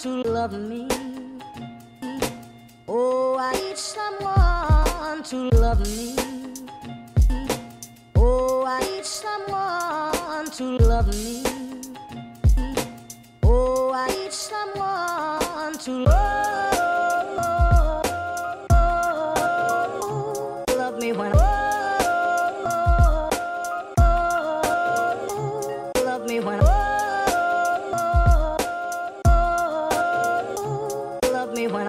to love me. Oh, I need someone to love me. Oh, I need someone to love me. Oh, I need someone to love me when love me when love me when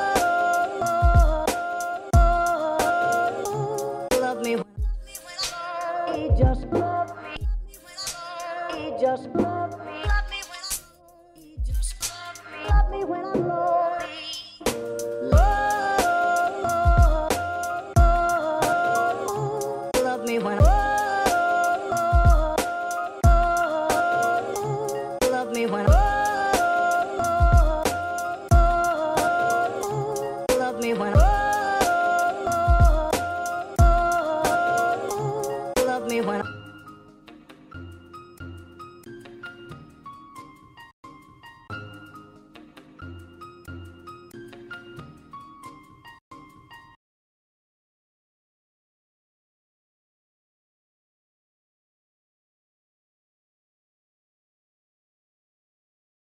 love me when he just love me. He just love me. Love me when he just love me. Love me when I'm lonely. Love me when love me when